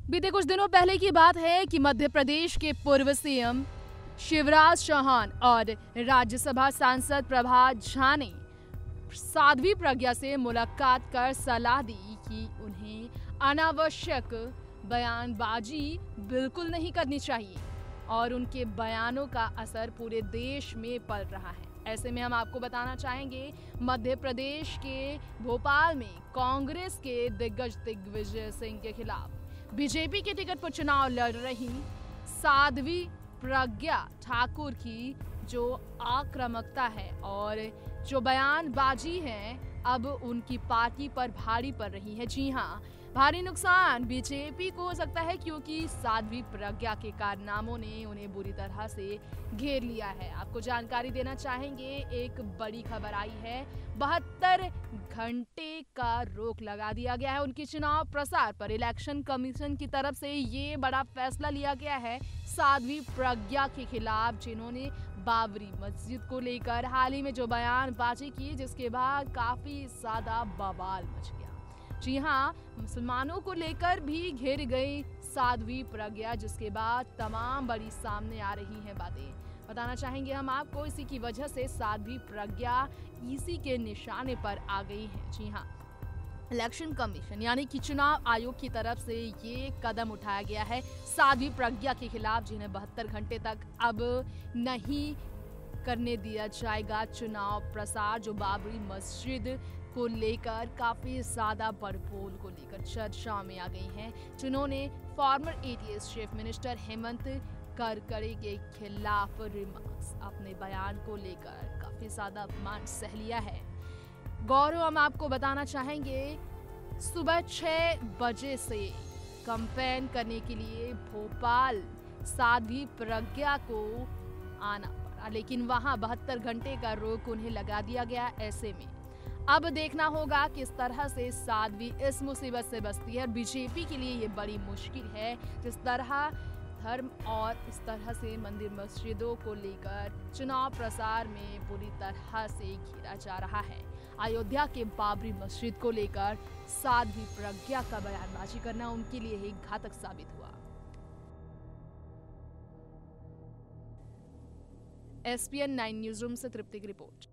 बीते कुछ दिनों पहले की बात है कि मध्य प्रदेश के पूर्व सीएम शिवराज चौहान और राज्यसभा सांसद प्रभात झा ने साध्वी प्रज्ञा से मुलाकात कर सलाह दी कि उन्हें अनावश्यक बयानबाजी बिल्कुल नहीं करनी चाहिए और उनके बयानों का असर पूरे देश में पड़ रहा है। ऐसे में हम आपको बताना चाहेंगे, मध्य प्रदेश के भोपाल में कांग्रेस के दिग्गज दिग्विजय सिंह के खिलाफ बीजेपी के टिकट पर चुनाव लड़ रही साध्वी प्रज्ञा ठाकुर की जो आक्रामकता है और जो बयानबाजी है, अब उनकी पार्टी पर भारी पड़ रही है। जी हाँ, भारी नुकसान बीजेपी को हो सकता है क्योंकि साध्वी प्रज्ञा के कारनामों ने उन्हें बुरी तरह से घेर लिया है। आपको जानकारी देना चाहेंगे, एक बड़ी खबर आई है। 72 घंटे का रोक लगा दिया गया है उनके चुनाव प्रसार पर। इलेक्शन कमीशन की तरफ से ये बड़ा फैसला लिया गया है साध्वी प्रज्ञा के खिलाफ, जिन्होंने बाबरी मस्जिद को लेकर हाल ही में जो बयानबाजी की, जिसके बाद काफी ज्यादा बवाल मच गया। जी हाँ, मुसलमानों को लेकर भी घिर गई साध्वी प्रज्ञा, जिसके बाद तमाम बड़ी सामने आ रही हैं बातें। बताना चाहेंगे हम आपको, इसी की वजह से साध्वी प्रज्ञा इसी के निशाने पर आ गई है। जी हाँ, इलेक्शन कमीशन यानी कि चुनाव आयोग की तरफ से ये कदम उठाया गया है साध्वी प्रज्ञा के खिलाफ, जिन्हें 72 घंटे तक अब नहीं करने दिया जाएगा चुनाव प्रसार। जो बाबरी मस्जिद को लेकर काफी ज्यादा बड़पोल को लेकर चर्चा में आ गई हैं, जिन्होंने former ATS chief minister Hemant Karkare के खिलाफ रिमार्क्स, अपने बयान को लेकर काफी ज्यादा अपमान सह लिया है। गौरव, हम आपको बताना चाहेंगे, सुबह 6 बजे से कैंपेन करने के लिए भोपाल साध्वी प्रज्ञा को आना पड़ा, लेकिन वहां 72 घंटे का रोक उन्हें लगा दिया गया। ऐसे में अब देखना होगा किस तरह से साध्वी इस मुसीबत से बचती है। बीजेपी के लिए ये बड़ी मुश्किल है, जिस तरह धर्म और इस तरह से मंदिर मस्जिदों को लेकर चुनाव प्रसार में पूरी तरह से घेरा जा रहा है। अयोध्या के बाबरी मस्जिद को लेकर साध्वी प्रज्ञा का बयानबाजी करना उनके लिए ही घातक साबित हुआ। SPN 9 न्यूज रूम से तृप्ति की रिपोर्ट।